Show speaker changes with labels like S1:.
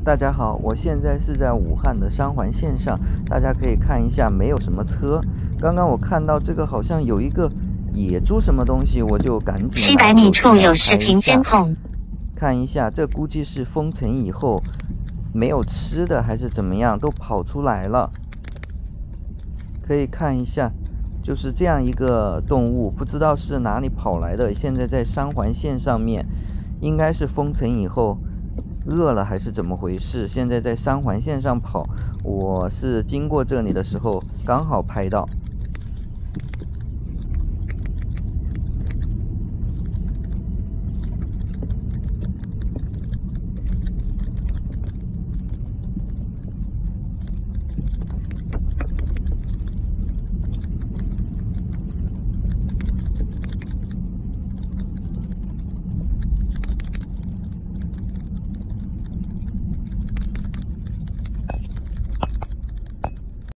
S1: 大家好，我现在是在武汉的三环线上，大家可以看一下，没有什么车。刚刚我看到这个好像有一个野猪什么东西，我就赶紧
S2: 700米处有视频监控，
S1: 看一下，这估计是封城以后没有吃的还是怎么样，都跑出来了。可以看一下，就是这样一个动物，不知道是哪里跑来的，现在在三环线上面，应该是封城以后饿了还是怎么回事？现在在三环线上跑，我是经过这里的时候刚好拍到。